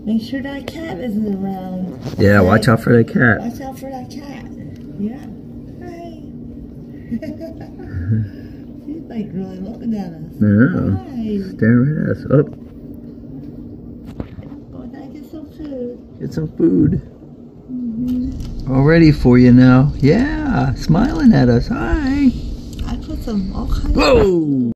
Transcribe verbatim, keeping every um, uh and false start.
Make sure that cat isn't around. Yeah, watch out for the cat. Watch out for that cat. Yeah. Hi. She's like really looking at us. Yeah. Hi. Staring at us. Oh. Going to get some food. Get some food. Mm-hmm. All ready for you now. Yeah, smiling at us. Hi. I put some all kinds Whoa!